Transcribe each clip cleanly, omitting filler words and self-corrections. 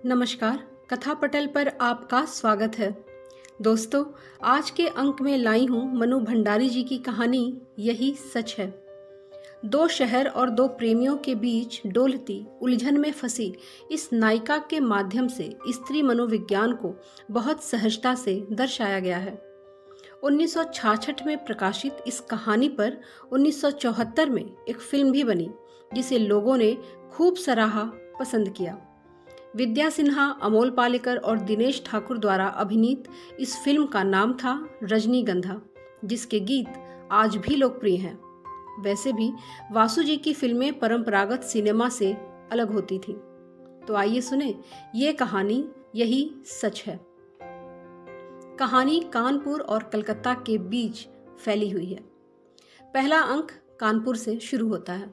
नमस्कार, कथा पटल पर आपका स्वागत है। दोस्तों, आज के अंक में लाई हूँ मनु भंडारी जी की कहानी यही सच है। दो शहर और दो प्रेमियों के बीच डोलती उलझन में फंसी इस नायिका के माध्यम से स्त्री मनोविज्ञान को बहुत सहजता से दर्शाया गया है। 1966 में प्रकाशित इस कहानी पर 1974 में एक फिल्म भी बनी जिसे लोगों ने खूब सराहा, पसंद किया। विद्या सिन्हा, अमोल पालेकर और दिनेश ठाकुर द्वारा अभिनीत इस फिल्म का नाम था रजनीगंधा, जिसके गीत आज भी लोकप्रिय हैं। वैसे भी वासु जी की फिल्में परंपरागत सिनेमा से अलग होती थीं। तो आइए सुने ये कहानी यही सच है। कहानी कानपुर और कलकत्ता के बीच फैली हुई है। पहला अंक कानपुर से शुरू होता है।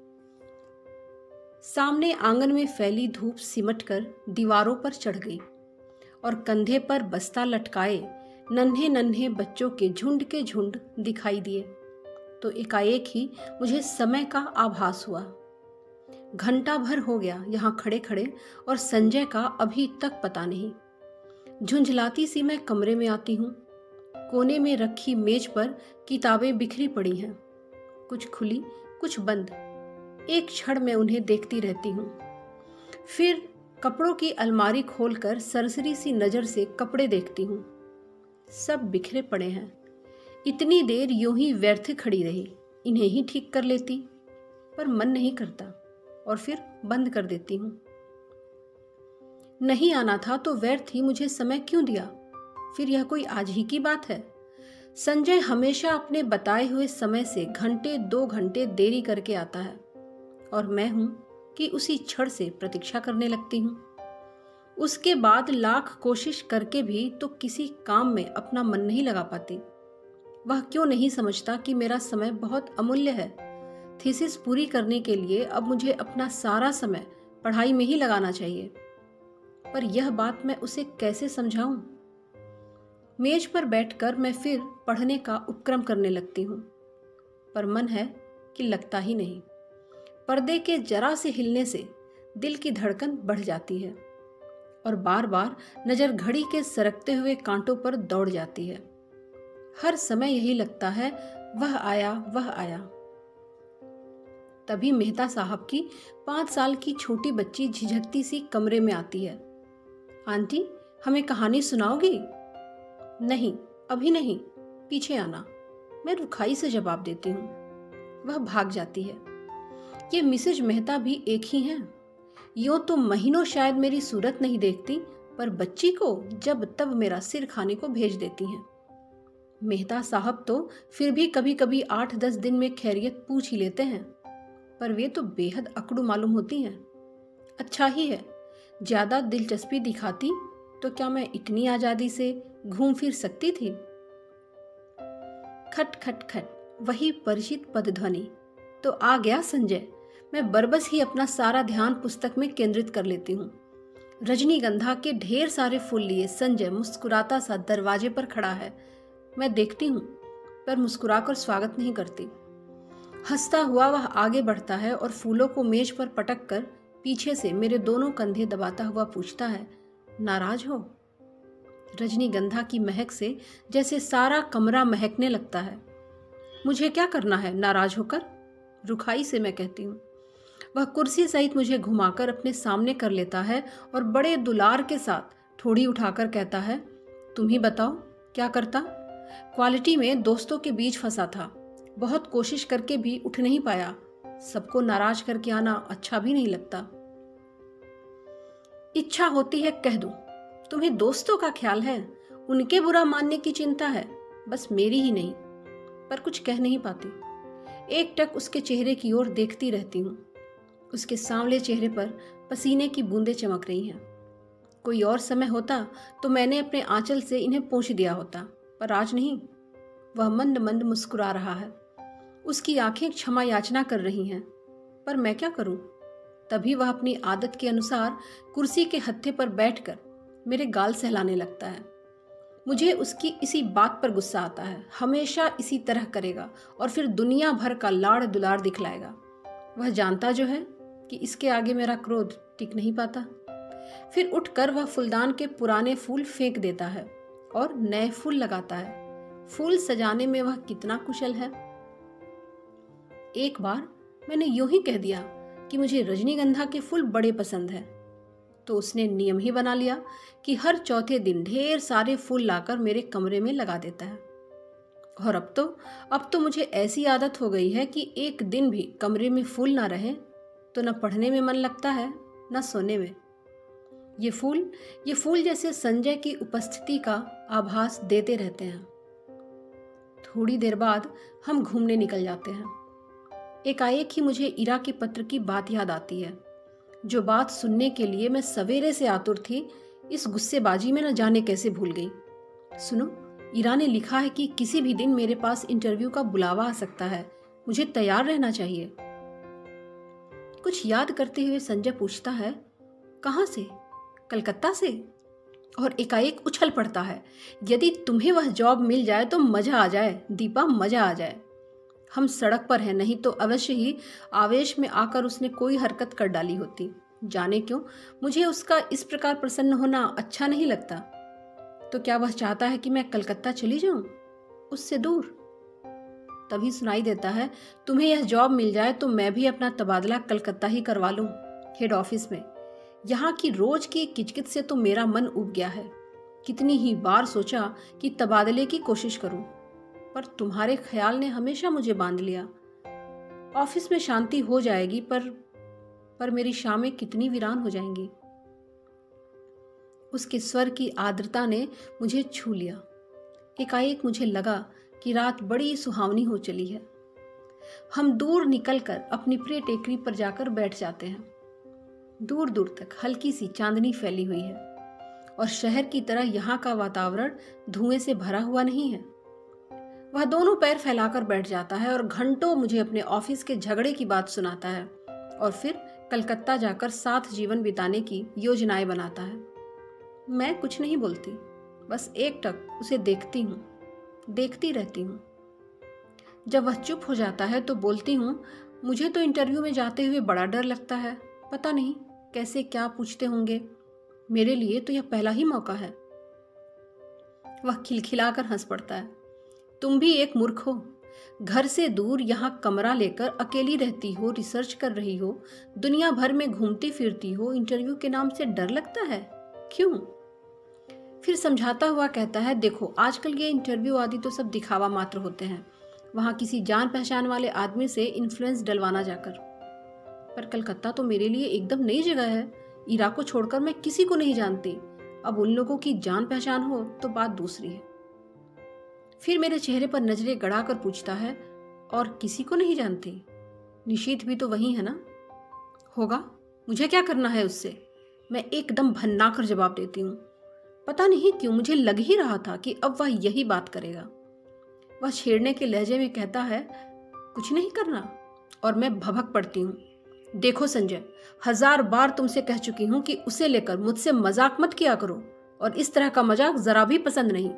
सामने आंगन में फैली धूप सिमटकर दीवारों पर चढ़ गई और कंधे पर बस्ता लटकाए नन्हे नन्हे बच्चों के झुंड दिखाई दिए तो एकाएक ही मुझे समय का आभास हुआ। घंटा भर हो गया यहाँ खड़े खड़े और संजय का अभी तक पता नहीं। झुंझलाती सी मैं कमरे में आती हूँ। कोने में रखी मेज पर किताबें बिखरी पड़ी हैं, कुछ खुली कुछ बंद। एक क्षण में उन्हें देखती रहती हूँ, फिर कपड़ों की अलमारी खोलकर सरसरी सी नजर से कपड़े देखती हूँ। सब बिखरे पड़े हैं। इतनी देर यूं ही व्यर्थ खड़ी रही, इन्हें ही ठीक कर लेती, पर मन नहीं करता और फिर बंद कर देती हूँ। नहीं आना था तो व्यर्थ ही मुझे समय क्यों दिया? फिर यह कोई आज ही की बात है? संजय हमेशा अपने बताए हुए समय से घंटे 2 घंटे देरी करके आता है और मैं हूं कि उसी क्षण से प्रतीक्षा करने लगती हूं। उसके बाद लाख कोशिश करके भी तो किसी काम में अपना मन नहीं लगा पाती। वह क्यों नहीं समझता कि मेरा समय बहुत अमूल्य है। थीसिस पूरी करने के लिए अब मुझे अपना सारा समय पढ़ाई में ही लगाना चाहिए, पर यह बात मैं उसे कैसे समझाऊं? मेज पर बैठकर मैं फिर पढ़ने का उपक्रम करने लगती हूं, पर मन है कि लगता ही नहीं। पर्दे के जरा से हिलने से दिल की धड़कन बढ़ जाती है और बार बार नजर घड़ी के सरकते हुए कांटों पर दौड़ जाती है। हर समय यही लगता है, वह आया वह आया। तभी मेहता साहब की 5 साल की छोटी बच्ची झिझकती सी कमरे में आती है। आंटी, हमें कहानी सुनाओगी? नहीं, अभी नहीं, पीछे आना, मैं रुखाई से जवाब देती हूँ। वह भाग जाती है। ये मिसेज मेहता भी एक ही हैं। यूं तो महीनों शायद मेरी सूरत नहीं देखती, पर बच्ची को जब तब मेरा सिर खाने को भेज देती हैं। मेहता साहब तो फिर भी कभी कभी 8-10 दिन में खैरियत पूछ ही लेते हैं, पर वे तो बेहद अकड़ू मालूम होती हैं। अच्छा ही है, ज्यादा दिलचस्पी दिखाती तो क्या मैं इतनी आजादी से घूम फिर सकती थी? खट खट खट, वही परिचित पदध्वनि। तो आ गया संजय। मैं बरबस ही अपना सारा ध्यान पुस्तक में केंद्रित कर लेती हूँ। रजनीगंधा के ढेर सारे फूल लिए संजय मुस्कुराता सा दरवाजे पर खड़ा है। मैं देखती हूँ, पर मुस्कुराकर स्वागत नहीं करती। हंसता हुआ वह आगे बढ़ता है और फूलों को मेज पर पटक कर पीछे से मेरे दोनों कंधे दबाता हुआ पूछता है, नाराज हो? रजनीगंधा की महक से जैसे सारा कमरा महकने लगता है। मुझे क्या करना है नाराज होकर? रुखाई से मैं कहती हूँ। वह कुर्सी सहित मुझे घुमाकर अपने सामने कर लेता है और बड़े दुलार के साथ ठोड़ी उठाकर कहता है, तुम ही बताओ क्या करता? क्वालिटी में दोस्तों के बीच फंसा था, बहुत कोशिश करके भी उठ नहीं पाया। सबको नाराज करके आना अच्छा भी नहीं लगता। इच्छा होती है कह दूं, तुम्हें दोस्तों का ख्याल है, उनके बुरा मानने की चिंता है, बस मेरी ही नहीं। पर कुछ कह नहीं पाती। एक टक उसके चेहरे की ओर देखती रहती हूँ। उसके सांवले चेहरे पर पसीने की बूंदें चमक रही हैं। कोई और समय होता तो मैंने अपने आंचल से इन्हें पोंछ दिया होता, पर आज नहीं। वह मंद मंद मुस्कुरा रहा है। उसकी आंखें क्षमा याचना कर रही हैं, पर मैं क्या करूं? तभी वह अपनी आदत के अनुसार कुर्सी के हत्थे पर बैठकर मेरे गाल सहलाने लगता है। मुझे उसकी इसी बात पर गुस्सा आता है। हमेशा इसी तरह करेगा और फिर दुनिया भर का लाड़ दुलार दिखलाएगा। वह जानता जो है कि इसके आगे मेरा क्रोध टिक नहीं पाता। फिर उठकर वह फूलदान के पुराने फूल फेंक देता है और नए फूल लगाता है। फूल सजाने में वह कितना कुशल है। एक बार मैंने यूं ही कह दिया कि मुझे रजनीगंधा के फूल बड़े पसंद हैं, तो उसने नियम ही बना लिया कि हर चौथे दिन ढेर सारे फूल लाकर मेरे कमरे में लगा देता है। और अब तो मुझे ऐसी आदत हो गई है कि एक दिन भी कमरे में फूल ना रहे तो न पढ़ने में मन लगता है न सोने में। ये फूल जैसे संजय की उपस्थिति का आभास देते रहते हैं। थोड़ी देर बाद हम घूमने निकल जाते हैं। एकाएक ही मुझे इरा के पत्र की बात याद आती है, जो बात सुनने के लिए मैं सवेरे से आतुर थी, इस गुस्सेबाजी में न जाने कैसे भूल गई। सुनो, इरा ने लिखा है कि किसी भी दिन मेरे पास इंटरव्यू का बुलावा आ सकता है, मुझे तैयार रहना चाहिए। कुछ याद करते हुए संजय पूछता है, कहाँ से? कलकत्ता से? और एकाएक उछल पड़ता है, यदि तुम्हें वह जॉब मिल जाए तो मजा आ जाए दीपा, मजा आ जाए। हम सड़क पर हैं, नहीं तो अवश्य ही आवेश में आकर उसने कोई हरकत कर डाली होती। जाने क्यों मुझे उसका इस प्रकार प्रसन्न होना अच्छा नहीं लगता। तो क्या वह चाहता है कि मैं कलकत्ता चली जाऊं, उससे दूर? तभी सुनाई देता है, तुम्हें यह जॉब मिल जाए तो मैं भी अपना तबादला कलकत्ता ही करवा लूं, हेड ऑफिस में। यहाँ की रोज की किचकिच से तो मेरा मन उब गया है। कितनी ही बार सोचा कि तबादले की कोशिश करूं, पर तुम्हारे ख्याल ने हमेशा मुझे बांध लिया। ऑफिस में शांति हो जाएगी, पर मेरी शामें कितनी वीरान हो जाएंगी। उसके स्वर की आर्द्रता ने मुझे छू लिया। एकाएक मुझे लगा कि रात बड़ी सुहावनी हो चली है। हम दूर निकलकर अपनी प्रिय टेकरी पर जाकर बैठ जाते हैं। दूर दूर तक हल्की सी चांदनी फैली हुई है और शहर की तरह यहाँ का वातावरण धुएं से भरा हुआ नहीं है। वह दोनों पैर फैलाकर बैठ जाता है और घंटों मुझे अपने ऑफिस के झगड़े की बात सुनाता है और फिर कलकत्ता जाकर साथ जीवन बिताने की योजनाएं बनाता है। मैं कुछ नहीं बोलती, बस एकटक उसे देखती हूँ, देखती रहती हूँ। जब वह चुप हो जाता है तो बोलती हूँ, मुझे तो इंटरव्यू में जाते हुए बड़ा डर लगता है। पता नहीं कैसे क्या पूछते होंगे। मेरे लिए तो यह पहला ही मौका है। वह खिलखिलाकर हंस पड़ता है। तुम भी एक मूर्ख हो। घर से दूर यहाँ कमरा लेकर अकेली रहती हो, रिसर्च कर रही हो, दुनिया भर में घूमती फिरती हो, इंटरव्यू के नाम से डर लगता है? क्यों? फिर समझाता हुआ कहता है, देखो आजकल ये इंटरव्यू आदि तो सब दिखावा मात्र होते हैं, वहाँ किसी जान पहचान वाले आदमी से इन्फ्लुएंस डलवाना जाकर। पर कलकत्ता तो मेरे लिए एकदम नई जगह है। इरा को छोड़कर मैं किसी को नहीं जानती। अब उन लोगों की जान पहचान हो तो बात दूसरी है। फिर मेरे चेहरे पर नजरें गड़ाकर पूछता है, और किसी को नहीं जानती? निशीथ भी तो वही है ना? होगा, मुझे क्या करना है उससे? मैं एकदम भन्ना कर जवाब देती हूँ। पता नहीं क्यों मुझे लग ही रहा था कि अब वह यही बात करेगा। वह छेड़ने के लहजे में कहता है, कुछ नहीं करना, और मैं भभक पड़ती हूँ। देखो संजय, 1000 बार तुमसे कह चुकी हूं कि उसे लेकर मुझसे मजाक मत किया करो, और इस तरह का मजाक जरा भी पसंद नहीं।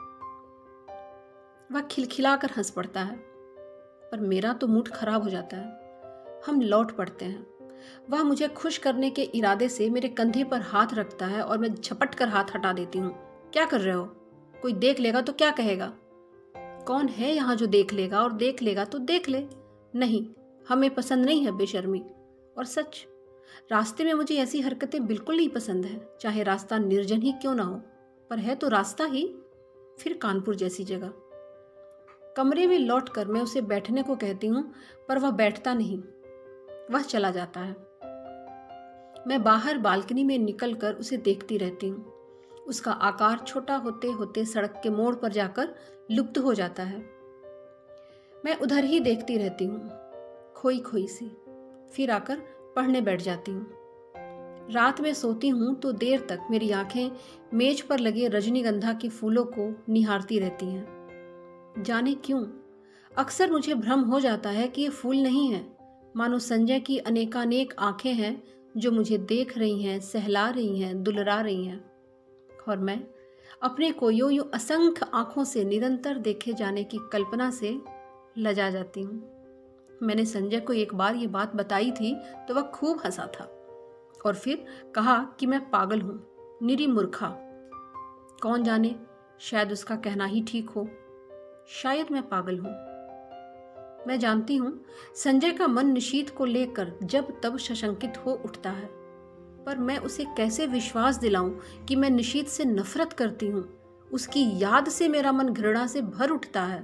वह खिलखिलाकर हंस पड़ता है, पर मेरा तो मूड खराब हो जाता है। हम लौट पड़ते हैं। वह मुझे खुश करने के इरादे से मेरे कंधे पर हाथ रखता है और मैं झपट कर हाथ हटा देती हूँ। क्या कर रहे हो? कोई देख लेगा तो क्या कहेगा? कौन है यहाँ जो देख लेगा, और देख लेगा तो देख ले। नहीं, हमें पसंद नहीं है बेशर्मी। और सच, रास्ते में मुझे ऐसी हरकतें बिल्कुल नहीं पसंद है, चाहे रास्ता निर्जन ही क्यों ना हो, पर है तो रास्ता ही। फिर कानपुर जैसी जगह। कमरे में लौटकर मैं उसे बैठने को कहती हूँ, पर वह बैठता नहीं, वह चला जाता है। मैं बाहर बालकनी में निकलकर उसे देखती रहती हूँ। उसका आकार छोटा होते होते सड़क के मोड़ पर जाकर लुप्त हो जाता है। मैं उधर ही देखती रहती हूँ, खोई खोई सी। फिर आकर पढ़ने बैठ जाती हूँ। रात में सोती हूँ तो देर तक मेरी आंखें मेज पर लगे रजनीगंधा के फूलों को निहारती रहती हैं। जाने क्यों अक्सर मुझे भ्रम हो जाता है कि ये फूल नहीं है, मानो संजय की अनेकानेक आंखें हैं जो मुझे देख रही हैं, सहला रही हैं, दुलरा रही हैं। और मैं अपने को यूं असंख्य आंखों से निरंतर देखे जाने की कल्पना से लजा जाती हूँ। मैंने संजय को एक बार ये बात बताई थी तो वह खूब हंसा था और फिर कहा कि मैं पागल हूं, निरी मूर्खा। कौन जाने, शायद उसका कहना ही ठीक हो। शायद मैं पागल हूं। मैं जानती हूं संजय का मन निशीथ को लेकर जब तब सशंकित हो उठता है, पर मैं उसे कैसे विश्वास दिलाऊं कि मैं निशीथ से नफरत करती हूं। उसकी याद से मेरा मन घृणा से भर उठता है।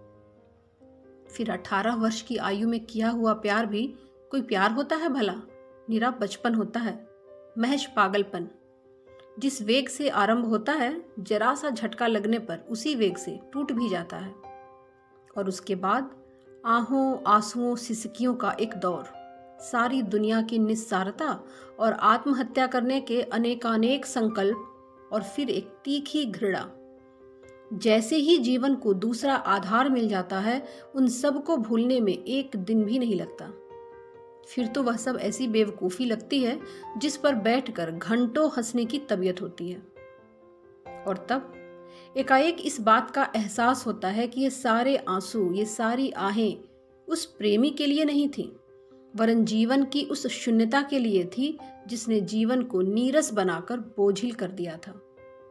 फिर 18 वर्ष की आयु में किया हुआ प्यार भी कोई प्यार होता है भला? निरा बचपन होता है, महज पागलपन। जिस वेग से आरंभ होता है, जरा सा झटका लगने पर उसी वेग से टूट भी जाता है। और उसके बाद आहों, आंसुओं, सिसकियों का एक दौर, सारी दुनिया की निस्सारता और आत्महत्या करने के अनेकानेक संकल्प, और फिर एक तीखी घृणा। जैसे ही जीवन को दूसरा आधार मिल जाता है, उन सब को भूलने में एक दिन भी नहीं लगता। फिर तो वह सब ऐसी बेवकूफ़ी लगती है जिस पर बैठकर घंटों हंसने की तबीयत होती है। और तब एकाएक इस बात का एहसास होता है कि ये सारे आंसू, ये सारी आहें उस प्रेमी के लिए नहीं थी, वरन जीवन की उस शून्यता के लिए थी जिसने जीवन को नीरस बनाकर बोझिल कर दिया था।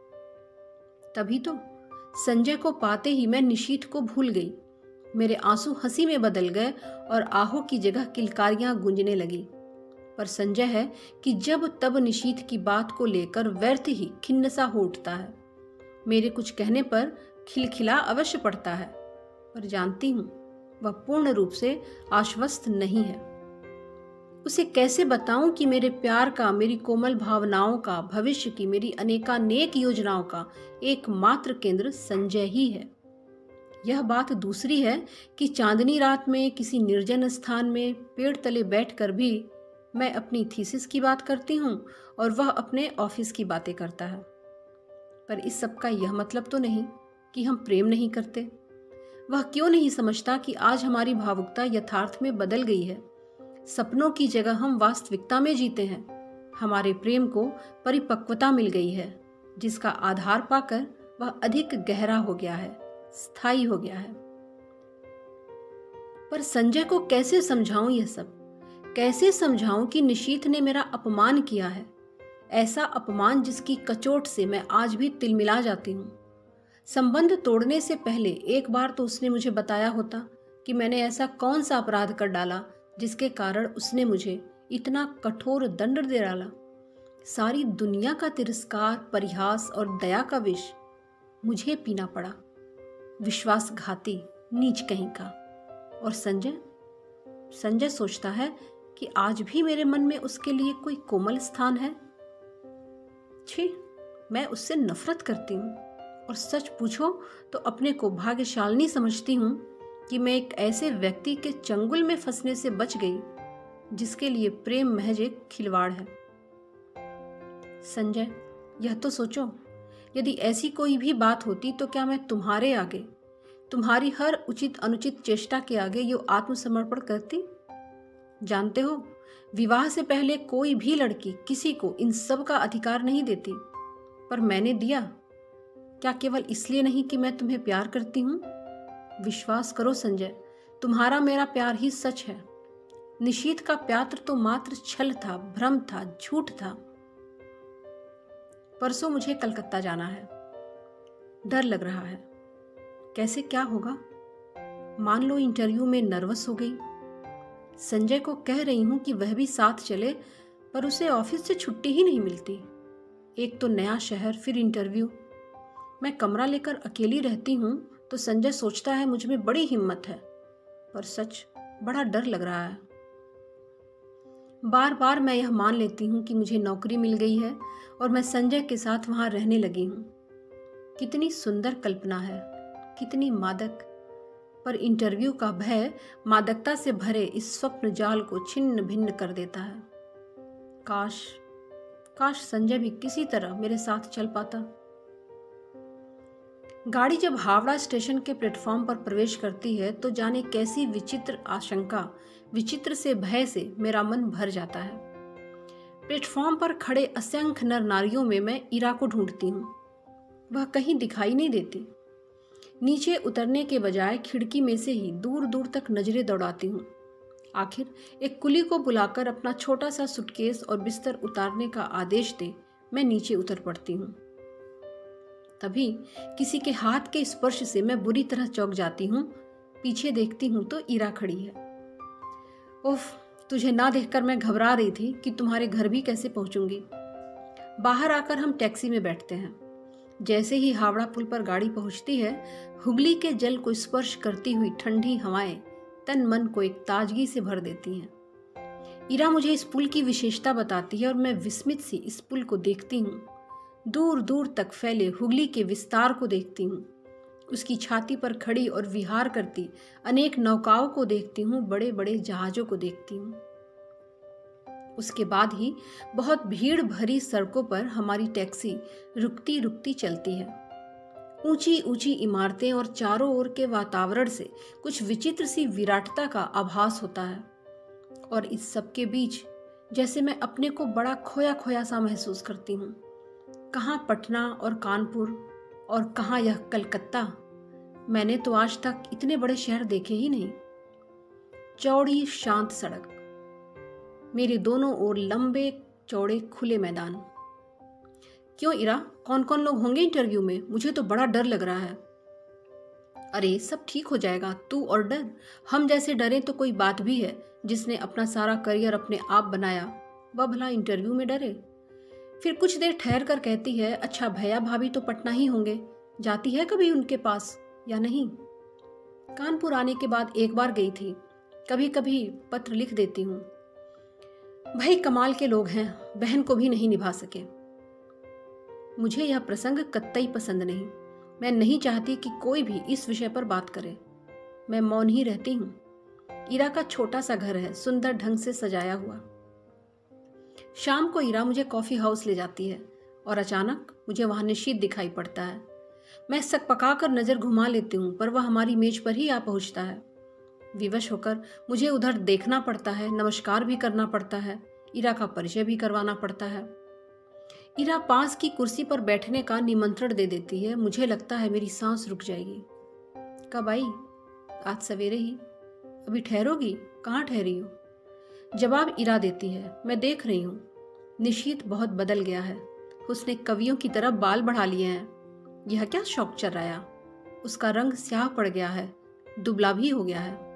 तभी तो संजय को पाते ही मैं निशीथ को भूल गई। मेरे आंसू हंसी में बदल गए और आहों की जगह किलकारियां गूंजने लगी। पर संजय है कि जब तब निशीथ की बात को लेकर व्यर्थ ही खिन्न सा हो उठता है। मेरे कुछ कहने पर खिलखिला अवश्य पड़ता है, पर जानती हूं वह पूर्ण रूप से आश्वस्त नहीं है। उसे कैसे बताऊं कि मेरे प्यार का, मेरी कोमल भावनाओं का, भविष्य की मेरी अनेकानेक योजनाओं का एकमात्र केंद्र संजय ही है। यह बात दूसरी है कि चांदनी रात में किसी निर्जन स्थान में पेड़ तले बैठकर भी मैं अपनी थीसिस की बात करती हूँ और वह अपने ऑफिस की बातें करता है। पर इस सब का यह मतलब तो नहीं कि हम प्रेम नहीं करते। वह क्यों नहीं समझता कि आज हमारी भावुकता यथार्थ में बदल गई है। सपनों की जगह हम वास्तविकता में जीते हैं। हमारे प्रेम को परिपक्वता मिल गई है, जिसका आधार पाकर वह अधिक गहरा हो गया है, स्थायी हो गया है। पर संजय को कैसे समझाऊं यह सब? कैसे समझाऊं कि निशीथ ने मेरा अपमान किया है, ऐसा अपमान जिसकी कचोट से मैं आज भी तिलमिला जाती हूँ। संबंध तोड़ने से पहले एक बार तो उसने मुझे बताया होता कि मैंने ऐसा कौन सा अपराध कर डाला जिसके कारण उसने मुझे इतना कठोर दंड दे डाला। सारी दुनिया का तिरस्कार, परिहास और दया का विष मुझे पीना पड़ा। विश्वासघाती नीच कहीं का। और संजय सोचता है कि आज भी मेरे मन में उसके लिए कोई कोमल स्थान है। छी, मैं उससे नफरत करती हूँ और सच पूछो तो अपने को भाग्यशालिनी समझती हूँ कि मैं एक ऐसे व्यक्ति के चंगुल में फंसने से बच गई जिसके लिए प्रेम महज एक खिलवाड़ है। संजय, यह तो सोचो, यदि ऐसी कोई भी बात होती तो क्या मैं तुम्हारे आगे, तुम्हारी हर उचित अनुचित चेष्टा के आगे यो आत्मसमर्पण करती? जानते हो, विवाह से पहले कोई भी लड़की किसी को इन सब का अधिकार नहीं देती, पर मैंने दिया। क्या केवल इसलिए नहीं कि मैं तुम्हें प्यार करती हूँ? विश्वास करो संजय, तुम्हारा मेरा प्यार ही सच है। निशीथ का प्यार तो मात्र छल था, भ्रम था, झूठ था। परसों मुझे कलकत्ता जाना है। डर लग रहा है। कैसे क्या होगा? मान लो इंटरव्यू में नर्वस हो गई। संजय को कह रही हूं कि वह भी साथ चले, पर उसे ऑफिस से छुट्टी ही नहीं मिलती। एक तो नया शहर, फिर इंटरव्यू। मैं कमरा लेकर अकेली रहती हूं तो संजय सोचता है मुझ में बड़ी हिम्मत है, पर सच बड़ा डर लग रहा है। बार बार मैं यह मान लेती हूँ कि मुझे नौकरी मिल गई है और मैं संजय के साथ वहां रहने लगी हूँ। कितनी सुंदर कल्पना है, कितनी मादक। पर इंटरव्यू का भय मादकता से भरे इस स्वप्न जाल को छिन्न भिन्न कर देता है। काश संजय भी किसी तरह मेरे साथ चल पाता। गाड़ी जब हावड़ा स्टेशन के प्लेटफॉर्म पर प्रवेश करती है तो जाने कैसी विचित्र आशंका, विचित्र से भय से मेरा मन भर जाता है। प्लेटफॉर्म पर खड़े असंख्य नर नारियों में मैं इरा को ढूंढती हूँ। वह कहीं दिखाई नहीं देती। नीचे उतरने के बजाय खिड़की में से ही दूर दूर तक नजरें दौड़ाती हूँ। आखिर एक कुली को बुलाकर अपना छोटा सा सूटकेस और बिस्तर उतारने का आदेश दे मैं नीचे उतर पड़ती हूँ। तभी किसी के हाथ के स्पर्श से मैं बुरी तरह चौंक जाती हूँ। पीछे देखती हूँ तो ईरा खड़ी है। उफ, तुझे ना देखकर मैं घबरा रही थी कि तुम्हारे घर भी कैसे पहुंचूंगी। बाहर आकर हम टैक्सी में बैठते हैं। जैसे ही हावड़ा पुल पर गाड़ी पहुंचती है, हुगली के जल को स्पर्श करती हुई ठंडी हवाएं तन मन को एक ताजगी से भर देती हैं। ईरा मुझे इस पुल की विशेषता बताती है और मैं विस्मित सी इस पुल को देखती हूँ। दूर दूर तक फैले हुगली के विस्तार को देखती हूँ। उसकी छाती पर खड़ी और विहार करती अनेक नौकाओं को देखती हूँ, बड़े बड़े जहाजों को देखती हूँ। उसके बाद ही बहुत भीड़ भरी सड़कों पर हमारी टैक्सी रुकती रुकती चलती है। ऊंची ऊंची इमारतें और चारों ओर के वातावरण से कुछ विचित्र सी विराटता का आभास होता है। और इस सब के बीच जैसे मैं अपने को बड़ा खोया खोया सा महसूस करती हूँ। कहाँ पटना और कानपुर और कहाँ यह कलकत्ता। मैंने तो आज तक इतने बड़े शहर देखे ही नहीं। चौड़ी शांत सड़क, मेरे दोनों ओर लंबे चौड़े खुले मैदान। क्यों ईरा, कौन कौन लोग होंगे इंटरव्यू में? मुझे तो बड़ा डर लग रहा है। अरे सब ठीक हो जाएगा, तू और डर। हम जैसे डरे तो कोई बात भी है? जिसने अपना सारा करियर अपने आप बनाया वह भला इंटरव्यू में डरे? फिर कुछ देर ठहर कर कहती है, अच्छा भैया भाभी तो पटना ही होंगे, जाती है कभी उनके पास या नहीं? कानपुर आने के बाद एक बार गई थी, कभी कभी पत्र लिख देती हूँ। भाई कमाल के लोग हैं, बहन को भी नहीं निभा सके। मुझे यह प्रसंग कतई पसंद नहीं। मैं नहीं चाहती कि कोई भी इस विषय पर बात करे। मैं मौन ही रहती हूँ। ईरा का छोटा सा घर है, सुंदर ढंग से सजाया हुआ। शाम को ईरा मुझे कॉफी हाउस ले जाती है और अचानक मुझे वहां निशीथ दिखाई पड़ता है। मैं सकपका कर नजर घुमा लेती हूँ, पर वह हमारी मेज पर ही आ पहुंचता है। विवश होकर मुझे उधर देखना पड़ता है, नमस्कार भी करना पड़ता है, ईरा का परिचय भी करवाना पड़ता है। ईरा पास की कुर्सी पर बैठने का निमंत्रण दे देती है। मुझे लगता है मेरी सांस रुक जाएगी। कब आई? आज सवेरे ही। अभी ठहरोगी? कहाँ ठहरी हो? जवाब ईरा देती है, मैं देख रही हूँ। निशीथ बहुत बदल गया है। उसने कवियों की तरह बाल बढ़ा लिए हैं। यह क्या शौक चर्राया? उसका रंग स्याह पड़ गया है, दुबला भी हो गया है।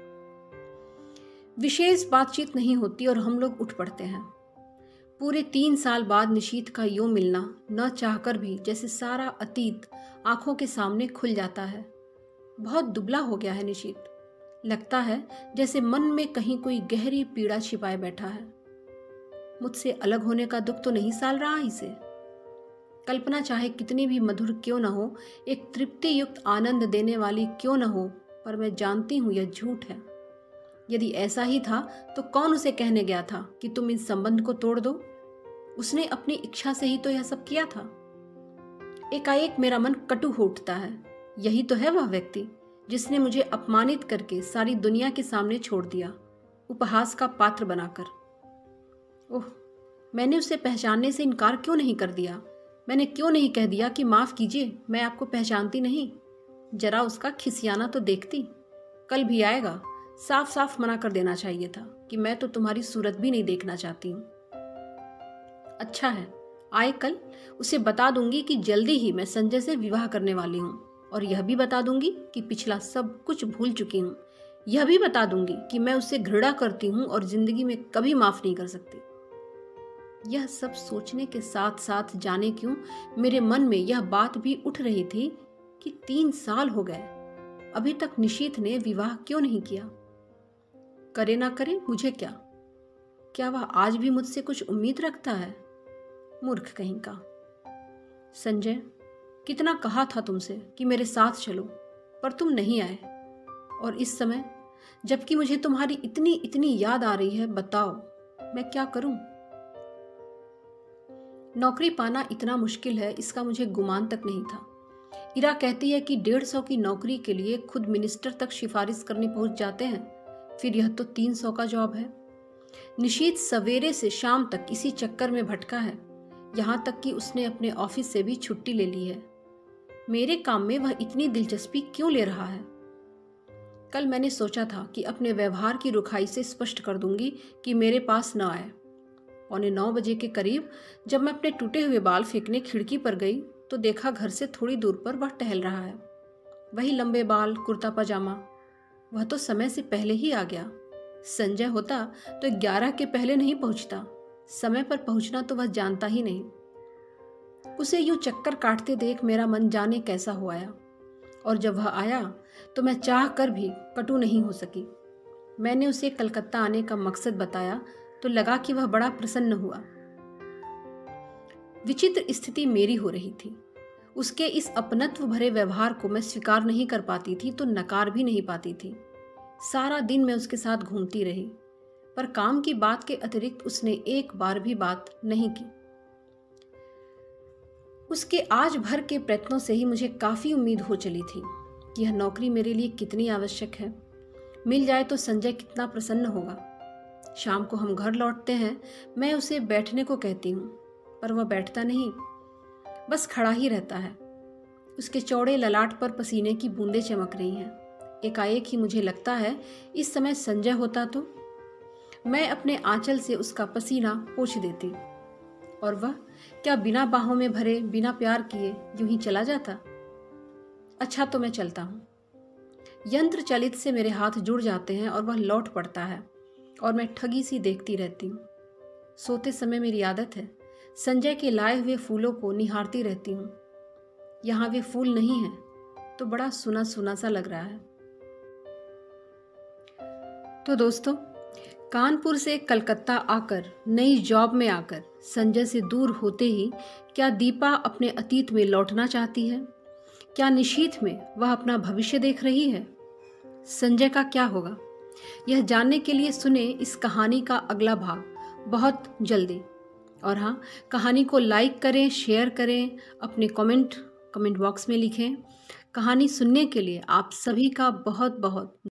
विशेष बातचीत नहीं होती और हम लोग उठ पड़ते हैं। पूरे 3 साल बाद निशीथ का यूं मिलना, न चाहकर भी जैसे सारा अतीत आंखों के सामने खुल जाता है। बहुत दुबला हो गया है निशीथ। लगता है जैसे मन में कहीं कोई गहरी पीड़ा छिपाए बैठा है। मुझसे अलग होने का दुख तो नहीं साल रहा इसे। कल्पना चाहे कितनी भी मधुर क्यों न हो, एक तृप्ति युक्त आनंद देने वाली क्यों न हो, पर मैं जानती हूं यह झूठ है। यदि ऐसा ही था तो कौन उसे कहने गया था कि तुम इस संबंध को तोड़ दो? उसने अपनी इच्छा से ही तो यह सब किया था। एकाएक मेरा मन कटु हो उठता है। यही तो है वह व्यक्ति जिसने मुझे अपमानित करके सारी दुनिया के सामने छोड़ दिया, उपहास का पात्र बनाकर। ओह, मैंने उसे पहचानने से इनकार क्यों नहीं कर दिया? मैंने क्यों नहीं कह दिया कि माफ कीजिए, मैं आपको पहचानती नहीं? जरा उसका खिसियाना तो देखती। कल भी आएगा, साफ साफ मना कर देना चाहिए था कि मैं तो तुम्हारी सूरत भी नहीं देखना चाहती हूँ। अच्छा है, आए कल। उसे बता दूंगी कि जल्दी ही मैं संजय से विवाह करने वाली हूँ, और यह भी बता दूंगी कि पिछला सब कुछ भूल चुकी हूँ। यह भी बता दूंगी कि मैं उसे घृणा करती हूँ और जिंदगी में कभी माफ नहीं कर सकती। यह सब सोचने के साथ साथ जाने क्यों मेरे मन में यह बात भी उठ रही थी कि 3 साल हो गए, अभी तक निशीथ ने विवाह क्यों नहीं किया? करे ना करे मुझे क्या वह आज भी मुझसे कुछ उम्मीद रखता है? मूर्ख कहीं का। संजय, कितना कहा था तुमसे कि मेरे साथ चलो, पर तुम नहीं आए। और इस समय जबकि मुझे तुम्हारी इतनी इतनी याद आ रही है, बताओ मैं क्या करूं? नौकरी पाना इतना मुश्किल है, इसका मुझे गुमान तक नहीं था। ईरा कहती है कि 150 की नौकरी के लिए खुद मिनिस्टर तक सिफारिश करने पहुंच जाते हैं, फिर यह तो 300 का जॉब है। निशीथ सवेरे से शाम तक इसी चक्कर में भटका है, यहाँ तक कि उसने अपने ऑफिस से भी छुट्टी ले ली है। मेरे काम में वह इतनी दिलचस्पी क्यों ले रहा है? कल मैंने सोचा था कि अपने व्यवहार की रुखाई से स्पष्ट कर दूंगी कि मेरे पास न आए। 8:45 के करीब जब मैं अपने टूटे हुए बाल फेंकने खिड़की पर गई तो देखा घर से थोड़ी दूर पर वह टहल रहा है। वही लंबे बाल, कुर्ता पजामा। वह तो समय से पहले ही आ गया। संजय होता तो 11 के पहले नहीं पहुंचता। समय पर पहुंचना तो वह जानता ही नहीं। उसे यूं चक्कर काटते देख मेरा मन जाने कैसा हो आया, और जब वह आया तो मैं चाह कर भी कटु नहीं हो सकी। मैंने उसे कलकत्ता आने का मकसद बताया तो लगा कि वह बड़ा प्रसन्न हुआ। विचित्र स्थिति मेरी हो रही थी। उसके इस अपनत्व भरे व्यवहार को मैं स्वीकार नहीं कर पाती थी तो नकार भी नहीं पाती थी। सारा दिन मैं उसके साथ घूमती रही, पर काम की बात के अतिरिक्त उसने एक बार भी बात नहीं की। उसके आज भर के प्रयत्नों से ही मुझे काफी उम्मीद हो चली थी कि यह नौकरी मेरे लिए कितनी आवश्यक है। मिल जाए तो संजय कितना प्रसन्न होगा। शाम को हम घर लौटते हैं। मैं उसे बैठने को कहती हूँ, पर वह बैठता नहीं, बस खड़ा ही रहता है। उसके चौड़े ललाट पर पसीने की बूंदें चमक रही हैं। एकाएक ही मुझे लगता है इस समय संजय होता तो मैं अपने आंचल से उसका पसीना पोंछ देती, और वह क्या बिना बाहों में भरे, बिना प्यार किए यूं ही चला जाता। अच्छा, तो मैं चलता हूँ। यंत्र चलित से मेरे हाथ जुड़ जाते हैं और वह लौट पड़ता है, और मैं ठगी सी देखती रहती हूँ। सोते समय मेरी आदत है संजय के लाए हुए फूलों को निहारती रहती हूँ। यहाँ वे फूल नहीं हैं तो बड़ा सुना सुना सा लग रहा है। तो दोस्तों, कानपुर से कलकत्ता आकर, नई जॉब में आकर संजय से दूर होते ही क्या दीपा अपने अतीत में लौटना चाहती है? क्या निशीथ में वह अपना भविष्य देख रही है? संजय का क्या होगा? यह जानने के लिए सुने इस कहानी का अगला भाग बहुत जल्दी। और हाँ, कहानी को लाइक करें, शेयर करें, अपने कमेंट बॉक्स में लिखें। कहानी सुनने के लिए आप सभी का बहुत बहुत